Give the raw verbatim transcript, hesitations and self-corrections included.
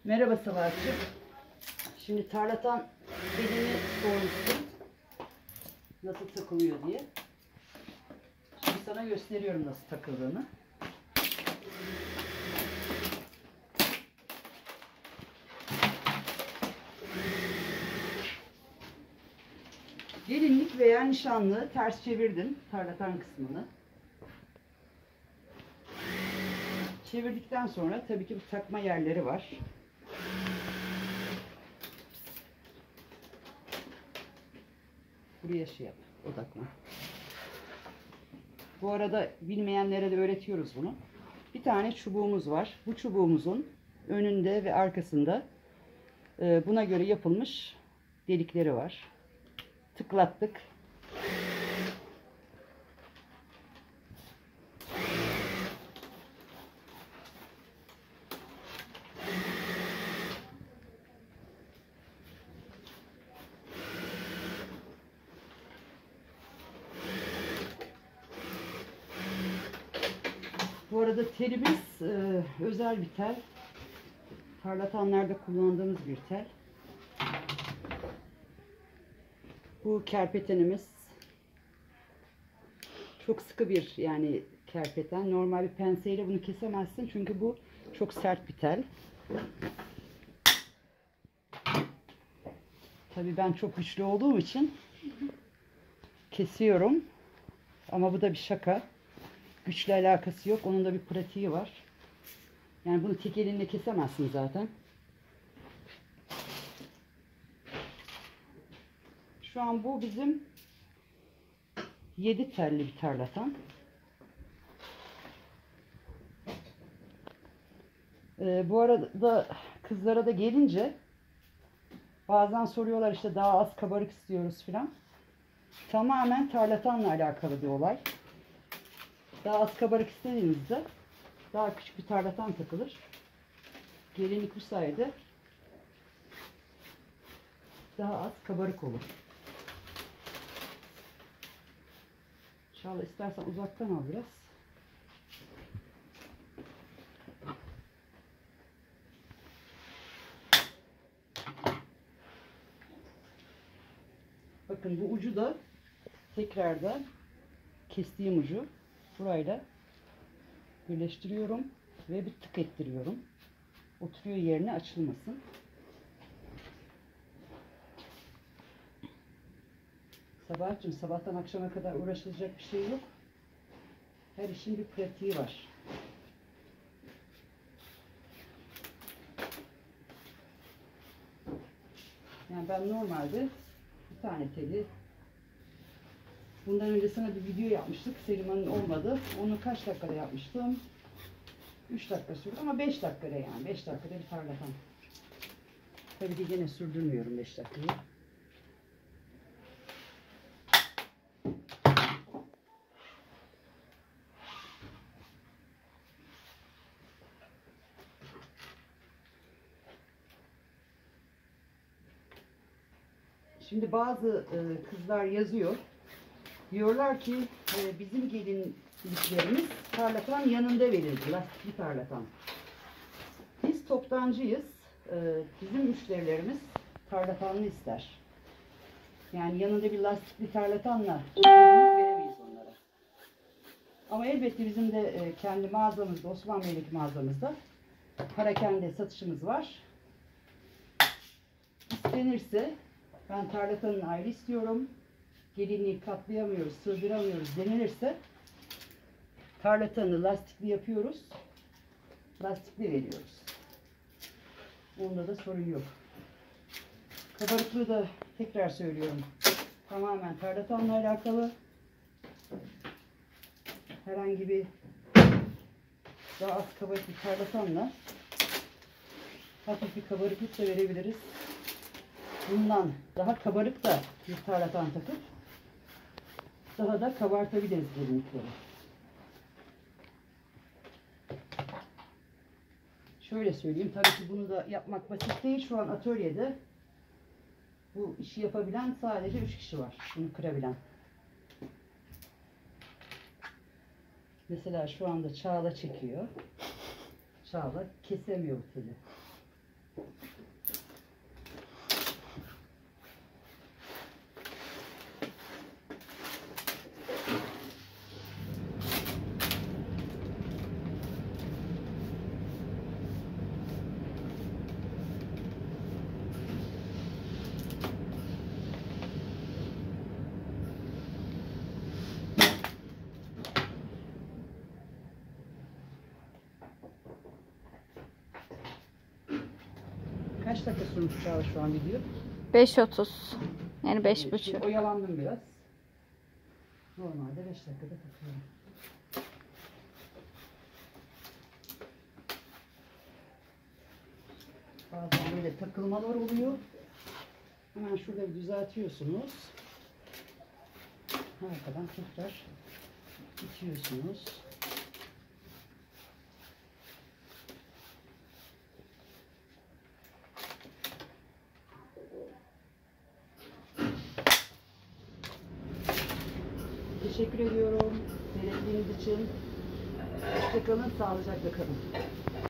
Merhaba Sabahçı. Şimdi tarlatan elini sormuştum. Nasıl takılıyor diye. Şimdi sana gösteriyorum nasıl takıldığını. Gelinlik veya nişanlı ters çevirdin tarlatan kısmını. Çevirdikten sonra tabii ki bu takma yerleri var. Buraya şey yap, odakla. Bu arada bilmeyenlere de öğretiyoruz bunu. Bir tane çubuğumuz var. Bu çubuğumuzun önünde ve arkasında buna göre yapılmış delikleri var. Tıklattık. Bu arada telimiz e, özel bir tel. Tarlatanlarda kullandığımız bir tel. Bu kerpetenimiz çok sıkı bir yani kerpeten. Normal bir penseyle bunu kesemezsin çünkü bu çok sert bir tel. Tabii ben çok güçlü olduğum için kesiyorum. Ama bu da bir şaka. Güçle alakası yok. Onun da bir pratiği var. Yani bunu tek elinle kesemezsin zaten. Şu an bu bizim yedi telli bir tarlatan. Ee, bu arada kızlara da gelince bazen soruyorlar işte daha az kabarık istiyoruz filan. Tamamen tarlatanla alakalı bir olay. Daha az kabarık istediğinizde daha küçük bir tarlatan takılır. Gelinlik bu sayede daha az kabarık olur. İnşallah istersen uzaktan al biraz. Bakın bu ucu da tekrardan kestiğim ucu burayla birleştiriyorum ve bir tık ettiriyorum. Oturuyor yerine, açılmasın. Sabahcığım, sabahtan akşama kadar uğraşılacak bir şey yok. Her işin bir pratiği var. Yani ben normalde bir tane teli, bundan önce sana bir video yapmıştık. Selima'nın olmadı. Onu kaç dakikada yapmıştım? üç dakika sürdü ama beş dakikada yani. beş dakikada bir tarlatan. Tabii ki yine sürdürmüyorum beş dakikayı. Şimdi bazı e, kızlar yazıyor. Diyorlar ki e, bizim gelinliklerimiz tarlatan yanında verildi. Lastikli tarlatan. Biz toptancıyız. E, bizim müşterilerimiz tarlatanlı ister. Yani yanında bir lastikli tarlatanla gelinlik veremeyiz onlara. Ama elbette bizim de e, kendi mağazamızda, Osman Bey'deki mağazamızda parakende satışımız var. İstenirse ben tarlatanın ayrı istiyorum. Gelinliği katlayamıyoruz, sığdıramıyoruz denilirse tarlatanı lastikli yapıyoruz. Lastikli veriyoruz. Onda da sorun yok. Kabarıklığı da tekrar söylüyorum. Tamamen tarlatanla alakalı. Herhangi bir daha az kabarık bir tarlatanla hafif bir kabarıklık da verebiliriz. Bundan daha kabarık da bir tarlatan takıp daha da kabartabiliriz gelinlikleri. Şöyle söyleyeyim, tabii ki bunu da yapmak basit değil. Şu an atölyede bu işi yapabilen sadece üç kişi var. Bunu kırabilen. Mesela şu anda Çağla çekiyor. Çağla kesemiyor bu teli. Kaç dakika sürmüş Çağla şu an video? beş otuz. Yani beş Şimdi buçuk. oyalandım biraz. Normalde beş dakikada takıyorum. Bazen böyle takılmalar oluyor. Hemen şurada bir düzeltiyorsunuz. Arkadan tekrar itiyorsunuz. Teşekkür ediyorum seyrettiğiniz için. Hoşçakalın, sağlıcakla kalın.